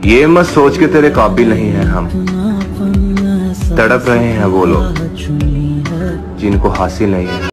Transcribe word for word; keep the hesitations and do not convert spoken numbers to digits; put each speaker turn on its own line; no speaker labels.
ये मत सोच के तेरे काबिल नहीं है हम, तड़प रहे हैं वो लोग जिनको हासिल नहीं है।